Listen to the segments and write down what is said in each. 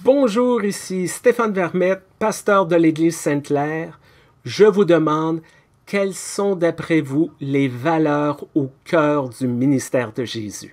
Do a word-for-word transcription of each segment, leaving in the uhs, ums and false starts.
Bonjour, ici Stéphane Vermette, pasteur de l'Église Sainte-Claire. Je vous demande, quelles sont d'après vous les valeurs au cœur du ministère de Jésus?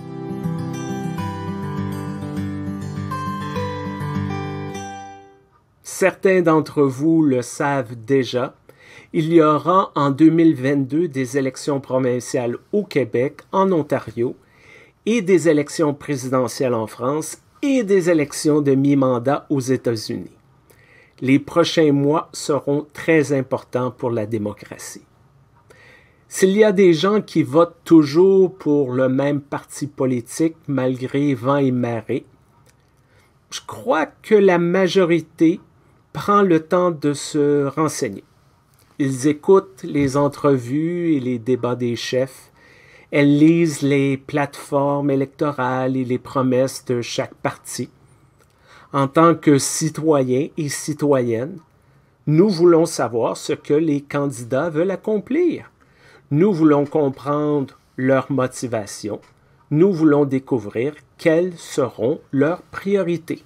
Certains d'entre vous le savent déjà. Il y aura en deux mille vingt-deux des élections provinciales au Québec, en Ontario, et des élections présidentielles en France et des élections de mi-mandat aux États-Unis. Les prochains mois seront très importants pour la démocratie. S'il y a des gens qui votent toujours pour le même parti politique malgré vent et marée, je crois que la majorité prend le temps de se renseigner. Ils écoutent les entrevues et les débats des chefs. Elles lisent les plateformes électorales et les promesses de chaque parti. En tant que citoyens et citoyennes, nous voulons savoir ce que les candidats veulent accomplir. Nous voulons comprendre leurs motivations. Nous voulons découvrir quelles seront leurs priorités.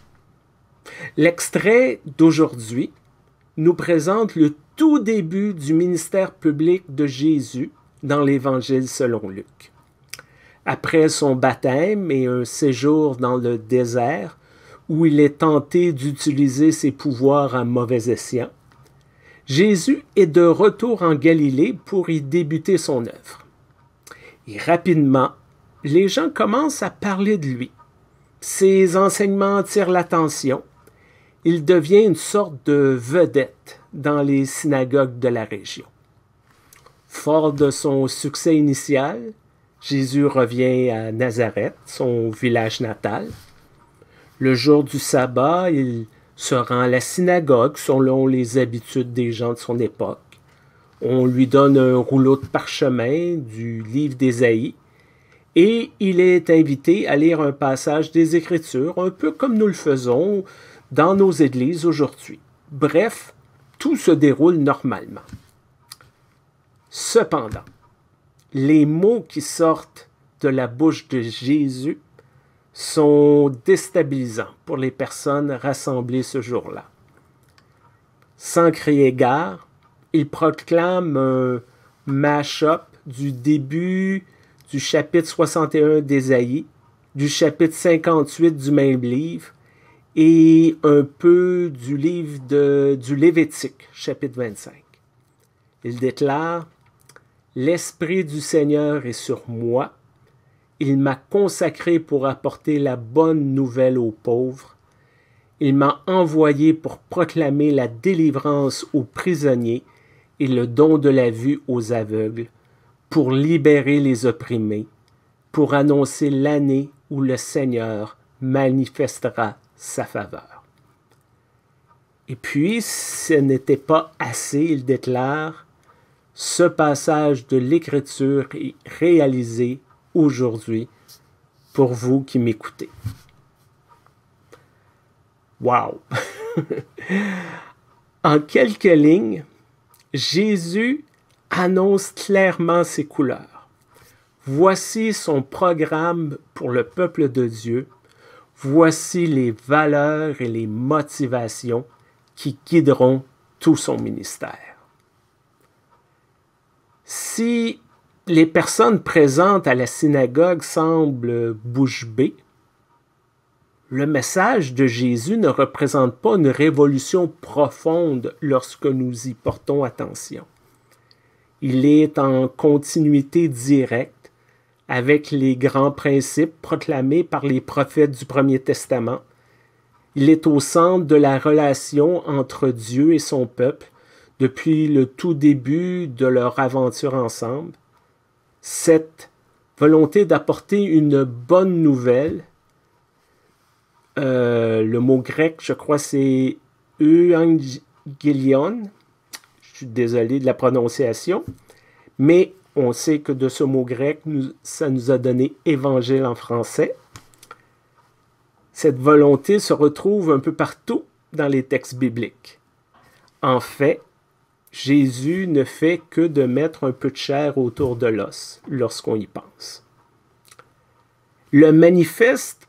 L'extrait d'aujourd'hui nous présente le tout début du ministère public de Jésus dans l'Évangile selon Luc. Après son baptême et un séjour dans le désert, où il est tenté d'utiliser ses pouvoirs à mauvais escient, Jésus est de retour en Galilée pour y débuter son œuvre. Et rapidement, les gens commencent à parler de lui. Ses enseignements attirent l'attention. Il devient une sorte de vedette dans les synagogues de la région. Fort de son succès initial, Jésus revient à Nazareth, son village natal. Le jour du sabbat, il se rend à la synagogue selon les habitudes des gens de son époque. On lui donne un rouleau de parchemin du livre d'Ésaïe et il est invité à lire un passage des Écritures, un peu comme nous le faisons dans nos églises aujourd'hui. Bref, tout se déroule normalement. Cependant, les mots qui sortent de la bouche de Jésus sont déstabilisants pour les personnes rassemblées ce jour-là. Sans crier gare, il proclame un mash-up du début du chapitre soixante et un d'Ésaïe, du chapitre cinquante-huit du même livre et un peu du livre de, du Lévitique, chapitre vingt-cinq. Il déclare: « L'Esprit du Seigneur est sur moi. Il m'a consacré pour apporter la bonne nouvelle aux pauvres. Il m'a envoyé pour proclamer la délivrance aux prisonniers et le don de la vue aux aveugles, pour libérer les opprimés, pour annoncer l'année où le Seigneur manifestera sa faveur. » Et puis, ce n'était pas assez, il déclare: « Ce passage de l'Écriture est réalisé aujourd'hui pour vous qui m'écoutez. » Wow! En quelques lignes, Jésus annonce clairement ses couleurs. Voici son programme pour le peuple de Dieu. Voici les valeurs et les motivations qui guideront tout son ministère. Si les personnes présentes à la synagogue semblent bouche bée, le message de Jésus ne représente pas une révolution profonde lorsque nous y portons attention. Il est en continuité directe avec les grands principes proclamés par les prophètes du Premier Testament. Il est au centre de la relation entre Dieu et son peuple depuis le tout début de leur aventure ensemble. Cette volonté d'apporter une bonne nouvelle, euh, le mot grec, je crois, c'est euangelion. Je suis désolé de la prononciation, mais on sait que de ce mot grec, nous, ça nous a donné évangile en français. Cette volonté se retrouve un peu partout dans les textes bibliques. En fait, Jésus ne fait que de mettre un peu de chair autour de l'os lorsqu'on y pense. Le manifeste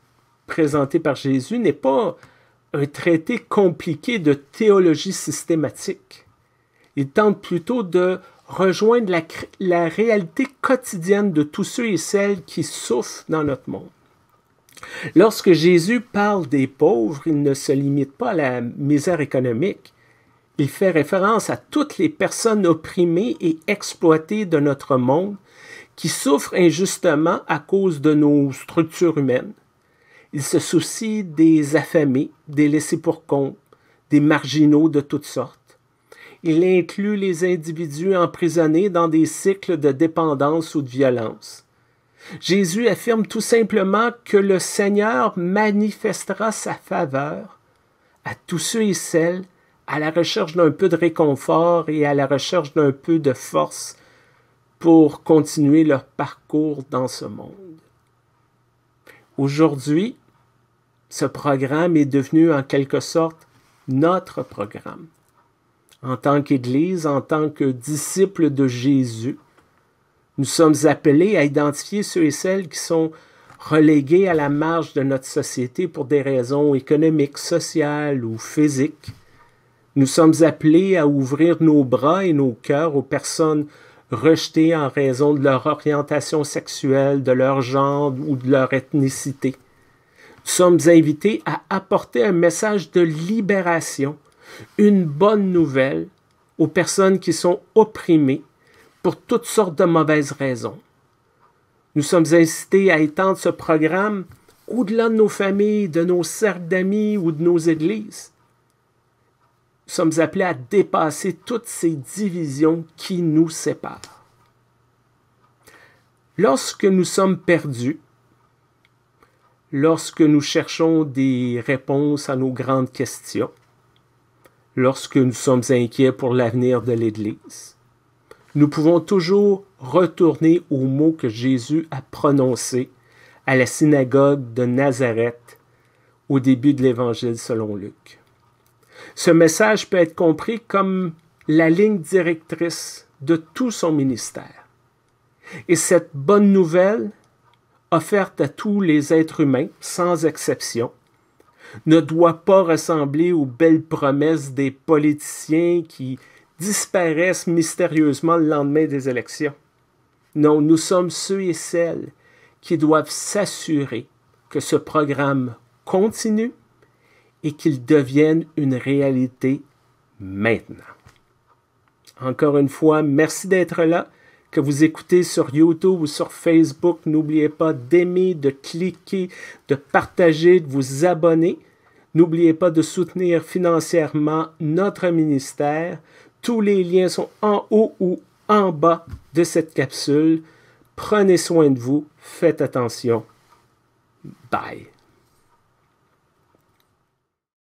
présenté par Jésus n'est pas un traité compliqué de théologie systématique. Il tente plutôt de rejoindre la, la réalité quotidienne de tous ceux et celles qui souffrent dans notre monde. Lorsque Jésus parle des pauvres, il ne se limite pas à la misère économique. Il fait référence à toutes les personnes opprimées et exploitées de notre monde qui souffrent injustement à cause de nos structures humaines. Il se soucie des affamés, des laissés-pour-compte, des marginaux de toutes sortes. Il inclut les individus emprisonnés dans des cycles de dépendance ou de violence. Jésus affirme tout simplement que le Seigneur manifestera sa faveur à tous ceux et celles à la recherche d'un peu de réconfort et à la recherche d'un peu de force pour continuer leur parcours dans ce monde. Aujourd'hui, ce programme est devenu en quelque sorte notre programme. En tant qu'Église, en tant que disciples de Jésus, nous sommes appelés à identifier ceux et celles qui sont relégués à la marge de notre société pour des raisons économiques, sociales ou physiques. Nous sommes appelés à ouvrir nos bras et nos cœurs aux personnes rejetées en raison de leur orientation sexuelle, de leur genre ou de leur ethnicité. Nous sommes invités à apporter un message de libération, une bonne nouvelle aux personnes qui sont opprimées pour toutes sortes de mauvaises raisons. Nous sommes incités à étendre ce programme au-delà de nos familles, de nos cercles d'amis ou de nos églises. Nous sommes appelés à dépasser toutes ces divisions qui nous séparent. Lorsque nous sommes perdus, lorsque nous cherchons des réponses à nos grandes questions, lorsque nous sommes inquiets pour l'avenir de l'Église, nous pouvons toujours retourner aux mots que Jésus a prononcés à la synagogue de Nazareth au début de l'Évangile selon Luc. Ce message peut être compris comme la ligne directrice de tout son ministère. Et cette bonne nouvelle, offerte à tous les êtres humains, sans exception, ne doit pas ressembler aux belles promesses des politiciens qui disparaissent mystérieusement le lendemain des élections. Non, nous sommes ceux et celles qui doivent s'assurer que ce programme continue et qu'il devienne une réalité maintenant. Encore une fois, merci d'être là. Que vous écoutez sur YouTube ou sur Facebook, n'oubliez pas d'aimer, de cliquer, de partager, de vous abonner. N'oubliez pas de soutenir financièrement notre ministère. Tous les liens sont en haut ou en bas de cette capsule. Prenez soin de vous. Faites attention. Bye.